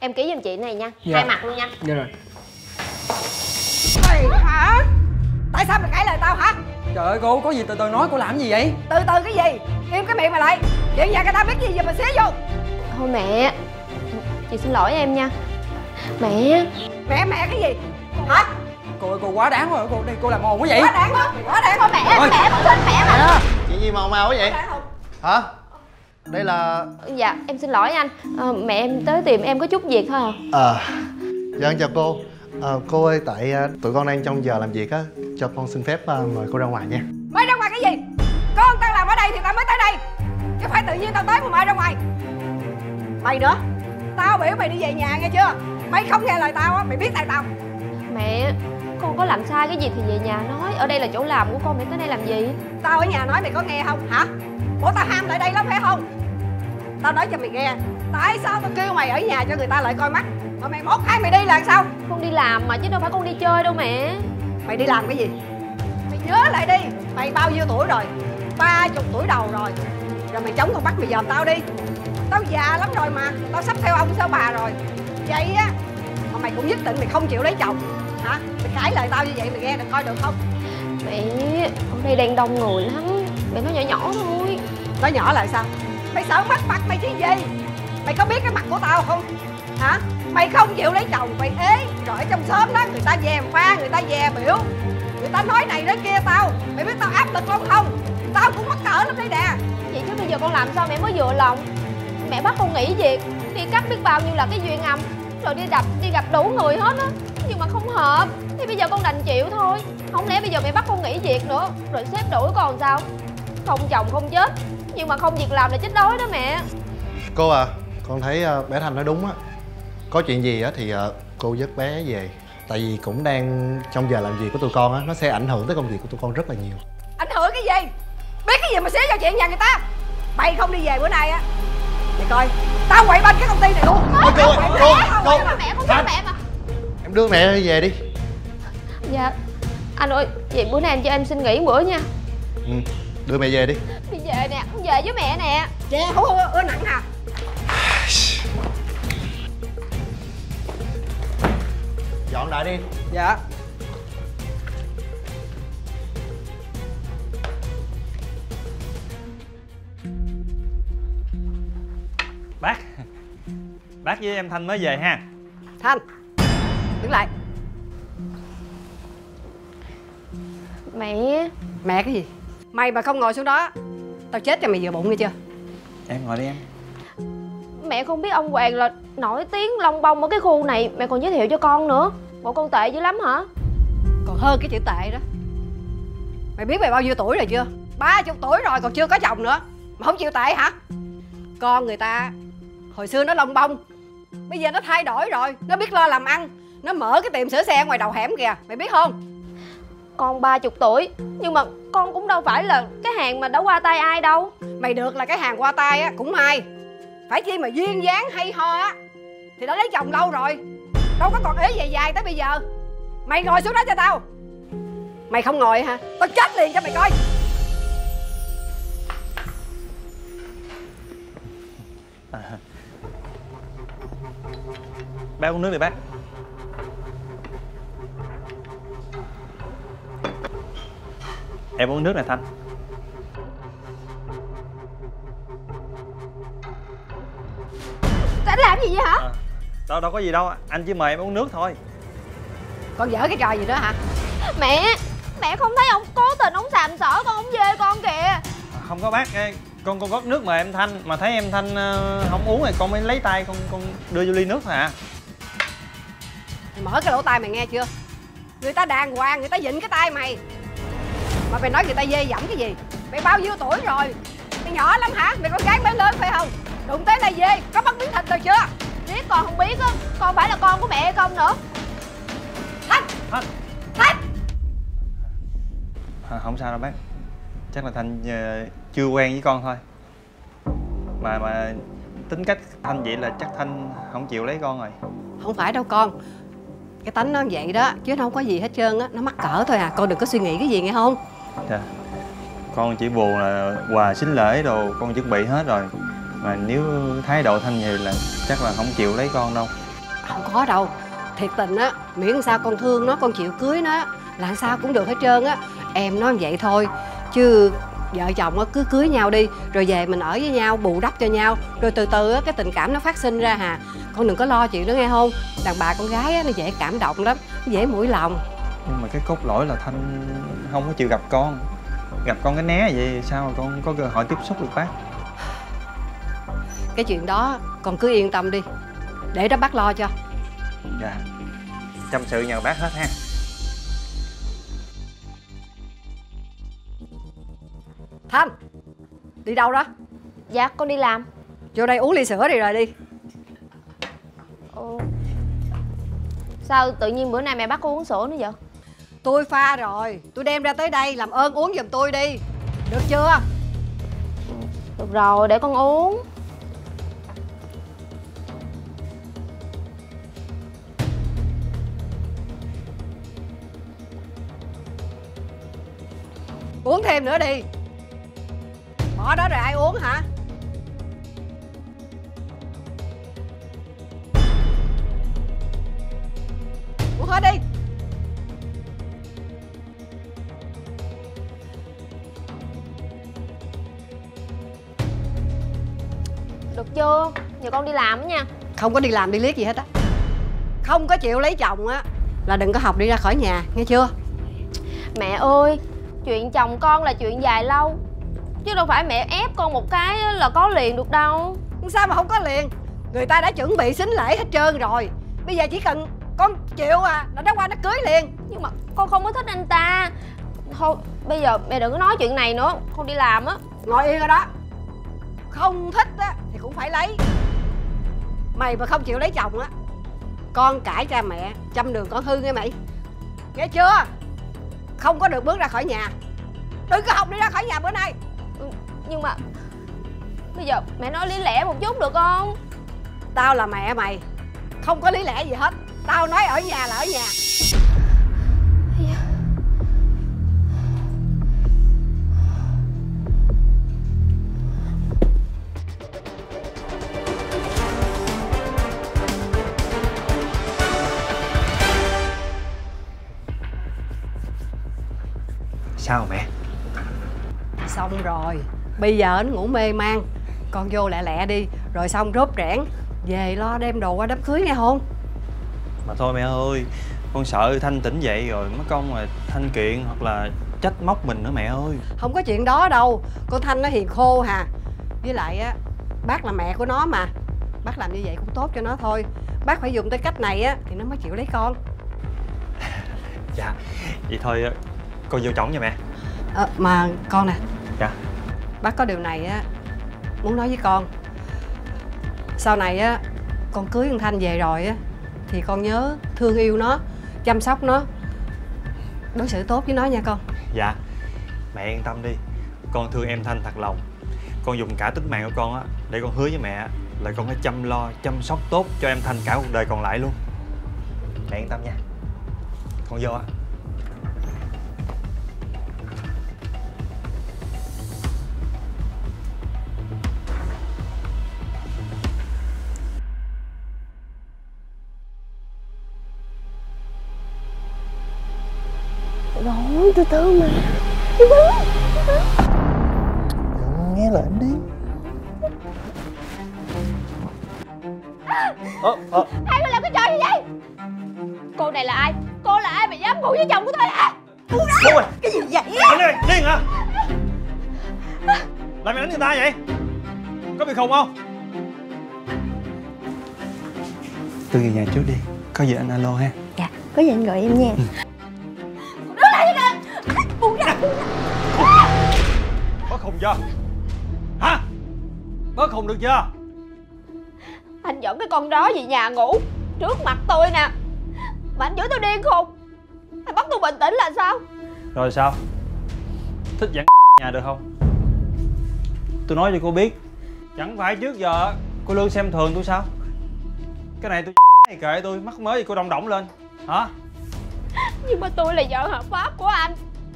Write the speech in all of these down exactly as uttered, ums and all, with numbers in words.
Em ký giùm chị này nha. Dạ. Hai mặt luôn nha. Dạ rồi. Mày hả? Tại sao mày cãi lời tao hả? Trời ơi cô, có gì từ từ nói, cô làm gì vậy? Từ từ cái gì? Im cái miệng mày lại. Chuyện nhà người ta biết gì giờ mà xía vô. Thôi mẹ, chị xin lỗi em nha. Mẹ. Mẹ mẹ cái gì? Hả? Cô ơi, cô quá đáng rồi, cô đây cô làm ồn quá vậy? Quá đáng đó, quá đáng. Thôi mẹ, Ôi. mẹ con xin mẹ mà. Chuyện gì màu màu quá vậy? Hả? Đây là... Dạ, em xin lỗi anh. Ờ, mẹ em tới tìm em có chút việc thôi à. Ờ à, dạ chào cô. à, Cô ơi, tại uh, tụi con đang trong giờ làm việc á, cho con xin phép uh, mời cô ra ngoài nha. Mày ra ngoài cái gì? Con tao làm ở đây thì tao mới tới đây, chứ phải tự nhiên tao tới mà mày ra ngoài. Mày nữa, tao biểu mày đi về nhà nghe chưa? Mày không nghe lời tao á, mày biết tại tao. Mẹ, con có làm sai cái gì thì về nhà nói. Ở đây là chỗ làm của con, mẹ tới đây làm gì? Tao ở nhà nói mày có nghe không hả? Ủa tao ham lại đây lắm phải không? Tao nói cho mày nghe, tại sao tao kêu mày ở nhà cho người ta lại coi mắt, mà mày mốt hai mày đi là sao? Con đi làm mà chứ đâu phải con đi chơi đâu mẹ. Mày đi làm cái gì? Mày nhớ lại đi, mày bao nhiêu tuổi rồi? Ba chục tuổi đầu rồi. Rồi mày chống con mắt mày dòm tao đi. Tao già lắm rồi mà, tao sắp theo ông theo bà rồi. Vậy á mà mày cũng nhất định mày không chịu lấy chồng hả? Mày cãi lời tao như vậy mày nghe được coi được không? Mẹ, ở đây đang đông người lắm. Mẹ nói nhỏ nhỏ thôi. Nói nhỏ là sao? Mày sợ mất mặt mày chứ gì? Mày có biết cái mặt của tao không? Hả? Mày không chịu lấy chồng, mày ế. Rồi ở trong xóm đó người ta dè pha, người dè dè biểu, người ta nói này nói kia tao. Mày biết tao áp lực lắm không? Tao cũng mắc cỡ lắm đấy nè. Vậy chứ bây giờ con làm sao mẹ mới vừa lòng? Mẹ bắt con nghỉ việc, đi cắt biết bao nhiêu là cái duyên âm, rồi đi đập đi gặp đủ người hết á, nhưng mà không hợp. Thì bây giờ con đành chịu thôi. Không lẽ bây giờ mẹ bắt con nghỉ việc nữa, rồi sếp đuổi con sao? Không chồng không chết, nhưng mà không việc làm là chết đói đó mẹ. Cô à, con thấy uh, bé Thanh nói đúng á. Có chuyện gì á thì uh, cô dắt bé về. Tại vì cũng đang trong giờ làm việc của tụi con á, nó sẽ ảnh hưởng tới công việc của tụi con rất là nhiều. Ảnh hưởng cái gì? Biết cái gì mà xé cho chuyện nhà người ta? Mày không đi về bữa nay á, mày coi tao quậy banh cái công ty này luôn. Cô, cô, Mày cô, mẹ không? cô. Mà mẹ không có mẹ mà. Em đưa mẹ về đi. Dạ anh ơi, vậy bữa nay anh cho em xin nghỉ bữa nha. Ừ, đưa mẹ về đi. Đi về nè, con về với mẹ nè. Trẻ hú hú ưa nặng hả? Dọn lại đi. Dạ. Bác Bác với em Thanh mới về ha. Thanh, đứng lại. Mẹ. Mẹ cái gì? Mày mà không ngồi xuống đó, tao chết cho mày vừa bụng nghe chưa? Em ngồi đi em. Mẹ không biết ông Hoàng là nổi tiếng lông bông ở cái khu này, mẹ còn giới thiệu cho con nữa. Bộ con tệ dữ lắm hả? Còn hơn cái chữ tệ đó. Mày biết mày bao nhiêu tuổi rồi chưa? Ba chục tuổi rồi còn chưa có chồng nữa mà không chịu tệ hả? Con người ta hồi xưa nó lông bông, bây giờ nó thay đổi rồi, nó biết lo làm ăn, nó mở cái tiệm sửa xe ngoài đầu hẻm kìa, mày biết không? Con ba chục tuổi, nhưng mà con cũng đâu phải là cái hàng mà đã qua tay ai đâu. Mày được là cái hàng qua tay á cũng may, phải chi mà duyên dáng hay ho á thì đã lấy chồng lâu rồi, đâu có còn ế dài dài tới bây giờ. Mày ngồi xuống đó cho tao. Mày không ngồi hả? Tao chết liền cho mày coi. À. Bác uống nước đi bác. Em uống nước này Thanh. Anh làm gì vậy hả? À, đâu đâu có gì đâu, anh chỉ mời em uống nước thôi. Con dở cái trò gì đó hả? Mẹ, mẹ không thấy ông cố tình ông sàm sỡ con, ông dê con kìa. À, không có bác, con con rót nước mời em Thanh, mà thấy em Thanh uh, không uống thì con mới lấy tay con con đưa vô ly nước thôi à. Mày mở cái lỗ tai mày nghe chưa? Người ta đàng hoàng, người ta vịn cái tay mày mà mày nói người ta dê dẫm cái gì? Mày bao nhiêu tuổi rồi? Mày nhỏ lắm hả? Mày con gái bé lớn phải không? Đụng tới đây dê, có mất miếng thịt rồi chưa? Biết con không biết á, con phải là con của mẹ hay không nữa. Thanh! Thanh! Thanh! À, không sao đâu bác, chắc là Thanh uh, chưa quen với con thôi. Mà mà tính cách Thanh vậy là chắc Thanh không chịu lấy con rồi. Không phải đâu con, cái tánh nó vậy đó chứ nó không có gì hết trơn á, nó mắc cỡ thôi à. Con đừng có suy nghĩ cái gì nghe không? Dạ. Con chỉ buồn là quà sính lễ đồ con chuẩn bị hết rồi, mà nếu thái độ Thanh vậy là chắc là không chịu lấy con đâu. Không có đâu. Thiệt tình á, miễn sao con thương nó, con chịu cưới nó là sao cũng được hết trơn á. Em nói vậy thôi, chứ vợ chồng á cứ cưới nhau đi, rồi về mình ở với nhau, bù đắp cho nhau, rồi từ từ á cái tình cảm nó phát sinh ra hà. Con đừng có lo chuyện đó nghe không? Đàn bà con gái á nó dễ cảm động lắm, dễ mũi lòng. Nhưng mà cái cốt lõi là Thanh không có chịu gặp con. Gặp con cái né vậy sao mà con có cơ hội tiếp xúc được bác? Cái chuyện đó con cứ yên tâm đi, để đó bác lo cho. Dạ, chăm sự nhờ bác hết ha. Thanh, đi đâu đó? Dạ con đi làm. Vô đây uống ly sữa đi rồi đi. Ồ. Sao tự nhiên bữa nay mẹ bắt con uống sữa nữa vậy? Tôi pha rồi, tôi đem ra tới đây, làm ơn uống giùm tôi đi. Được chưa? Được rồi, để con uống. Uống thêm nữa đi. Bỏ đó rồi ai uống hả? Uống hết đi. Được chưa? Giờ con đi làm nha. Không có đi làm đi liếc gì hết á. Không có chịu lấy chồng á là đừng có học đi ra khỏi nhà, nghe chưa? Mẹ ơi, chuyện chồng con là chuyện dài lâu, chứ đâu phải mẹ ép con một cái là có liền được đâu. Sao mà không có liền? Người ta đã chuẩn bị sính lễ hết trơn rồi. Bây giờ chỉ cần con chịu à là nó qua nó cưới liền. Nhưng mà con không có thích anh ta. Thôi bây giờ mẹ đừng có nói chuyện này nữa, con đi làm á. Ngồi yên ở đó. Không thích á thì cũng phải lấy. Mày mà không chịu lấy chồng á, con cãi cha mẹ, chăm đường con hư nghe mày. Nghe chưa? Không có được bước ra khỏi nhà. Đừng có học đi ra khỏi nhà bữa nay. Ừ, nhưng mà bây giờ mẹ nói lý lẽ một chút được không? Tao là mẹ mày, không có lý lẽ gì hết. Tao nói ở nhà là ở nhà. Sao mẹ? Xong rồi. Bây giờ anh ngủ mê man, con vô lẹ lẹ đi, rồi xong rốt rẽn về lo đem đồ qua đám cưới nghe không? Mà thôi mẹ ơi, con sợ Thanh tỉnh dậy rồi mất công mà Thanh kiện hoặc là trách móc mình nữa mẹ ơi. Không có chuyện đó đâu. Con Thanh nó hiền khô hà. Với lại á, bác là mẹ của nó mà, bác làm như vậy cũng tốt cho nó thôi. Bác phải dùng tới cách này á thì nó mới chịu lấy con. Dạ, vậy thôi con vô trỏng nha mẹ. À, mà con nè. Dạ. Bác có điều này á muốn nói với con. Sau này á con cưới con Thanh về rồi á thì con nhớ thương yêu nó, chăm sóc nó, đối xử tốt với nó nha con. Dạ, mẹ yên tâm đi, con thương em Thanh thật lòng. Con dùng cả tính mạng của con á để con hứa với mẹ là con phải chăm lo, chăm sóc tốt cho em Thanh cả cuộc đời còn lại luôn. Mẹ yên tâm nha. Con vô á. Rồi, từ từ mà. Nghe lời anh đi. Ơ, ơ. Hai người làm cái trò gì vậy? Cô này là ai? Cô là ai mà dám ngủ với chồng của tôi hả? Đúng rồi. Cái gì vậy? Anh ơi, điên hả? Làm mày đánh người ta vậy? Có bị khùng không? Tôi về nhà trước đi, có gì anh alo ha. Dạ, có gì anh gọi em nha. Đứng lại đi kìa. Buông ra. Có khùng chưa? Hả? Có khùng được chưa? Anh dẫn cái con đó về nhà ngủ trước mặt tôi nè, mà anh chửi tôi điên khùng. Anh bắt tôi bình tĩnh là sao? Rồi sao? Thích dẫn nhà được không? Tôi nói cho cô biết, chẳng phải trước giờ cô luôn xem thường tôi sao? Cái này tôi này kệ tôi, mắc mới gì cô đồng động lên hả? Nhưng mà tôi là vợ hợp pháp của anh.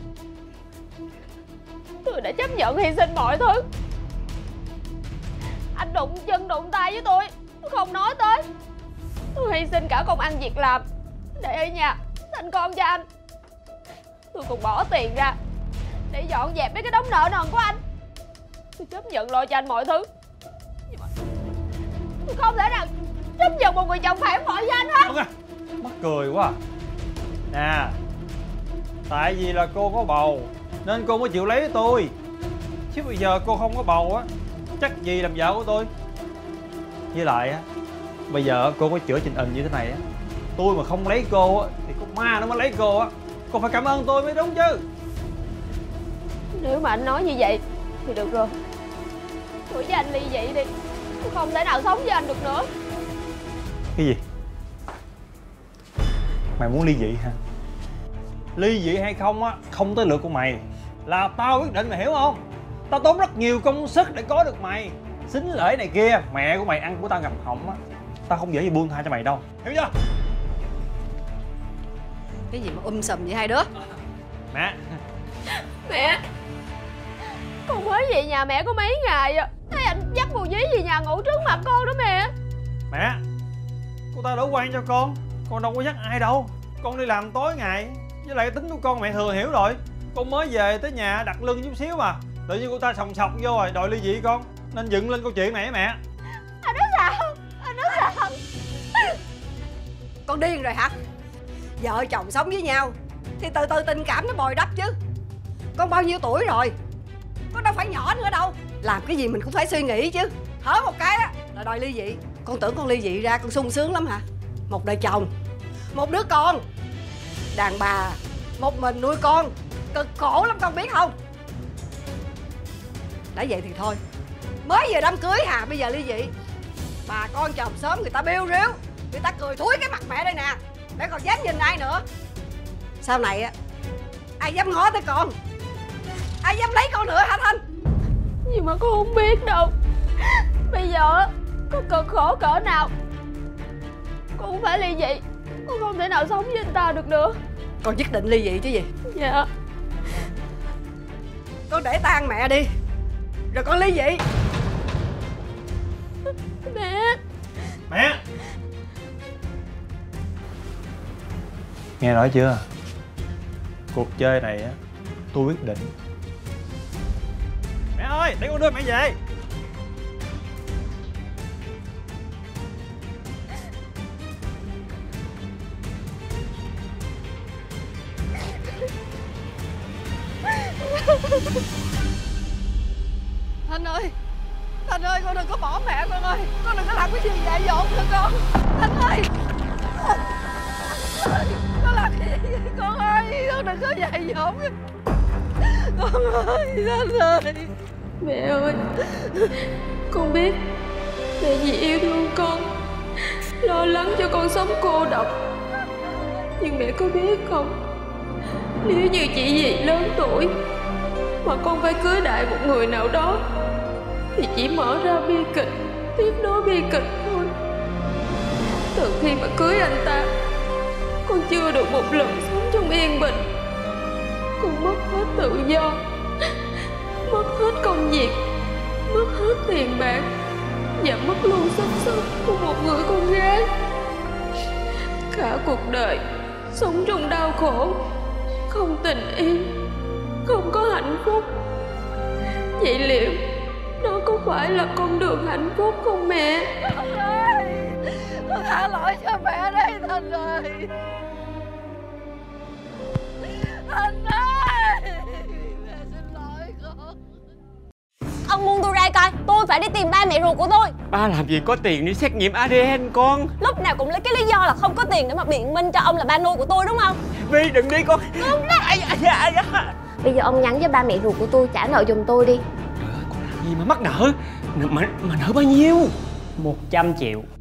Tôi đã chấp nhận hy sinh mọi thứ. Anh đụng chân đụng tay với tôi, tôi không nói tới. Tôi hy sinh cả công ăn việc làm để ở nhà sinh con cho anh. Tôi còn bỏ tiền ra để dọn dẹp mấy cái đống nợ nần của anh. Tôi chấp nhận lo cho anh mọi thứ, nhưng mà tôi không thể nào chấp nhận một người chồng phản bội với anh hết. Đúng à, mắc cười quá à. Nè, tại vì là cô có bầu nên cô mới chịu lấy tôi, chứ bây giờ cô không có bầu á, chắc gì làm vợ của tôi. Với lại á, bây giờ cô có chữa trình hình như thế này á, tôi mà không lấy cô á thì con ma nó mới lấy cô á. Cô phải cảm ơn tôi mới đúng chứ. Nếu mà anh nói như vậy thì được rồi, tôi với anh ly dị đi. Tôi không thể nào sống với anh được nữa. Cái gì? Mày muốn ly dị hả? Ly dị hay không á, không tới lượt của mày, là tao quyết định, mày hiểu không? Tao tốn rất nhiều công sức để có được mày. Xính lễ này kia, mẹ của mày ăn của tao ngập họng á, tao không dễ gì buông tha cho mày đâu, hiểu chưa? Cái gì mà um sùm vậy hai đứa? Mẹ. Mẹ, con mới về nhà mẹ có mấy ngày à, thấy anh dắt bồ dí về nhà ngủ trước mặt con đó mẹ. Mẹ, cô ta đổ quan cho con, con đâu có dắt ai đâu. Con đi làm tối ngày, với lại tính của con mẹ thừa hiểu rồi. Con mới về tới nhà đặt lưng chút xíu mà tự nhiên cô ta sòng sọc vô rồi đòi ly dị con, nên dựng lên câu chuyện này á mẹ. Anh nói sao? Anh nói sao? Con điên rồi hả? Vợ chồng sống với nhau thì từ từ tình cảm nó bồi đắp chứ. Con bao nhiêu tuổi rồi, con đâu phải nhỏ nữa đâu. Làm cái gì mình cũng phải suy nghĩ chứ. Hở một cái á là đòi ly dị. Con tưởng con ly dị ra con sung sướng lắm hả? Một đời chồng, một đứa con, đàn bà một mình nuôi con cực khổ lắm con biết không? Đã vậy thì thôi, mới vừa đám cưới hà, bây giờ ly dị. Bà con chồng sớm người ta bêu rếu, người ta cười thúi cái mặt mẹ đây nè, mẹ còn dám nhìn ai nữa. Sau này á, ai dám ngó tới con, ai dám lấy con nữa hả Thanh? Nhưng mà con không biết đâu. Bây giờ con cực khổ cỡ nào con cũng phải ly dị. Con không thể nào sống với anh ta được nữa. Con nhất định ly dị chứ gì? Dạ. Con để tang mẹ đi, rồi con ly dị. Mẹ. Mẹ. Nghe nói chưa? Cuộc chơi này á, tôi quyết định. Mẹ ơi, để con đưa mẹ về. Thanh ơi, Thanh ơi, con đừng có bỏ mẹ con ơi. Con đừng có làm cái gì dại dột nữa con. Thanh ơi, con làm cái gì vậy con ơi? Con đừng có dại dột. Con ơi, Thanh ơi. Mẹ ơi, con biết mẹ vì yêu thương con, lo lắng cho con sống cô độc. Nhưng mẹ có biết không, nếu như chị dì lớn tuổi mà con phải cưới đại một người nào đó thì chỉ mở ra bi kịch, tiếp nối bi kịch thôi. Từ khi mà cưới anh ta, con chưa được một lần sống trong yên bình. Con mất hết tự do, mất hết công việc, mất hết tiền bạc, và mất luôn sắc sống của một người con gái. Cả cuộc đời sống trong đau khổ, không tình yên, không có hạnh phúc. Vậy liệu đó có phải là con đường hạnh phúc không mẹ? Thanh ơi, con tha lỗi cho mẹ đây Thanh ơi. Thanh ơi, mẹ xin lỗi con. Ông buông tôi ra coi, tôi phải đi tìm ba mẹ ruột của tôi. Ba làm gì có tiền đi xét nghiệm a đê en con. Lúc nào cũng lấy cái lý do là không có tiền để mà biện minh cho ông là ba nuôi của tôi đúng không? Vi đừng đi con. Không đó. Ai, ai, ai, ai. Bây giờ ông nhắn với ba mẹ ruột của tôi trả nợ giùm tôi đi. Trời ơi, con làm gì mà mắc nợ? Mà, mà nợ bao nhiêu? Một trăm triệu.